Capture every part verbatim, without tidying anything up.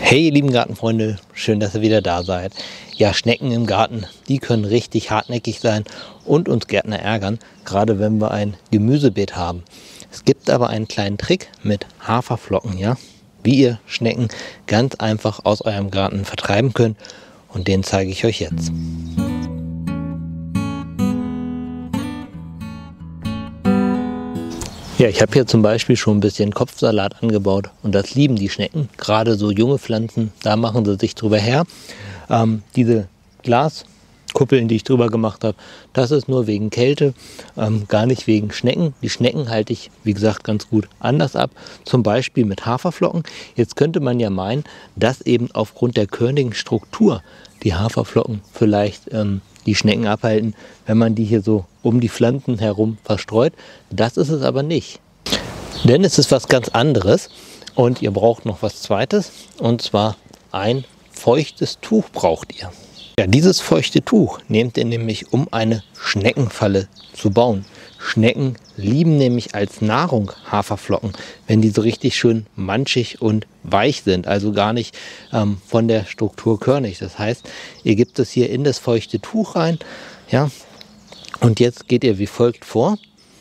Hey ihr lieben Gartenfreunde, schön, dass ihr wieder da seid. Ja, Schnecken im Garten, die können richtig hartnäckig sein und uns Gärtner ärgern, gerade wenn wir ein Gemüsebeet haben. Es gibt aber einen kleinen Trick mit Haferflocken, ja, wie ihr Schnecken ganz einfach aus eurem Garten vertreiben könnt, und den zeige ich euch jetzt. Ja, ich habe hier zum Beispiel schon ein bisschen Kopfsalat angebaut und das lieben die Schnecken. Gerade so junge Pflanzen, da machen sie sich drüber her. Ähm, diese Glaskuppeln, die ich drüber gemacht habe, das ist nur wegen Kälte, ähm, gar nicht wegen Schnecken. Die Schnecken halte ich, wie gesagt, ganz gut anders ab. Zum Beispiel mit Haferflocken. Jetzt könnte man ja meinen, dass eben aufgrund der körnigen Struktur die Haferflocken vielleicht ähm, die Schnecken abhalten, wenn man die hier so um die Pflanzen herum verstreut. Das ist es aber nicht. Denn es ist was ganz anderes und ihr braucht noch was Zweites, und zwar ein feuchtes Tuch braucht ihr. Ja, dieses feuchte Tuch nehmt ihr nämlich, um eine Schneckenfalle zu bauen. Schnecken lieben nämlich als Nahrung Haferflocken, wenn die so richtig schön manchig und weich sind, also gar nicht ähm, von der Struktur körnig. Das heißt, ihr gebt es hier in das feuchte Tuch rein, ja, und jetzt geht ihr wie folgt vor.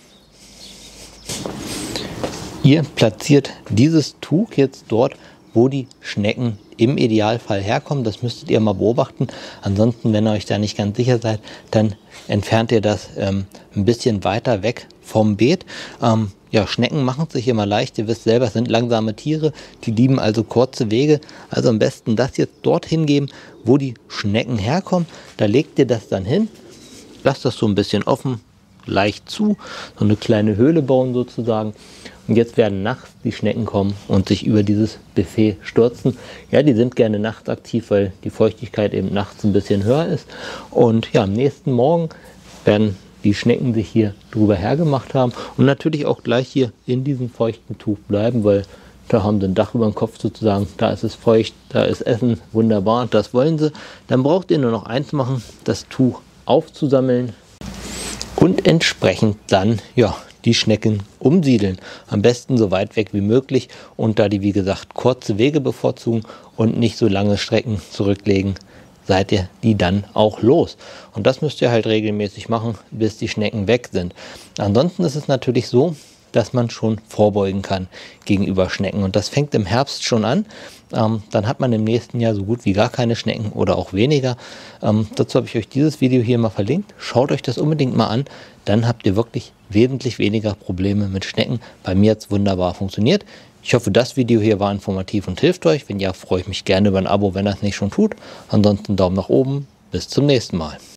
Ihr platziert dieses Tuch jetzt dort, wo die Schnecken im Idealfall herkommen. Das müsstet ihr mal beobachten. Ansonsten, wenn ihr euch da nicht ganz sicher seid, dann entfernt ihr das ähm, ein bisschen weiter weg vom Beet. Ähm, ja, Schnecken machen es sich immer leicht. Ihr wisst selber, es sind langsame Tiere. Die lieben also kurze Wege. Also am besten das jetzt dorthin geben, wo die Schnecken herkommen. Da legt ihr das dann hin. Lasst das so ein bisschen offen, leicht zu. So eine kleine Höhle bauen sozusagen. Und jetzt werden nachts die Schnecken kommen und sich über dieses Buffet stürzen. Ja, die sind gerne nachts aktiv, weil die Feuchtigkeit eben nachts ein bisschen höher ist. Und ja, am nächsten Morgen werden die Schnecken sich hier drüber hergemacht haben und natürlich auch gleich hier in diesem feuchten Tuch bleiben, weil da haben sie ein Dach über dem Kopf sozusagen. Da ist es feucht, da ist Essen, wunderbar, das wollen sie. Dann braucht ihr nur noch eins machen, das Tuch aufzusammeln und entsprechend dann, ja, die Schnecken umsiedeln. Am besten so weit weg wie möglich, und da die, wie gesagt, kurze Wege bevorzugen und nicht so lange Strecken zurücklegen, seid ihr die dann auch los. Und das müsst ihr halt regelmäßig machen, bis die Schnecken weg sind. Ansonsten ist es natürlich so, dass man schon vorbeugen kann gegenüber Schnecken. Und das fängt im Herbst schon an. Ähm, dann hat man im nächsten Jahr so gut wie gar keine Schnecken oder auch weniger. Ähm, dazu habe ich euch dieses Video hier mal verlinkt. Schaut euch das unbedingt mal an. Dann habt ihr wirklich wesentlich weniger Probleme mit Schnecken. Bei mir hat es wunderbar funktioniert. Ich hoffe, das Video hier war informativ und hilft euch. Wenn ja, freue ich mich gerne über ein Abo, wenn das nicht schon tut. Ansonsten Daumen nach oben. Bis zum nächsten Mal.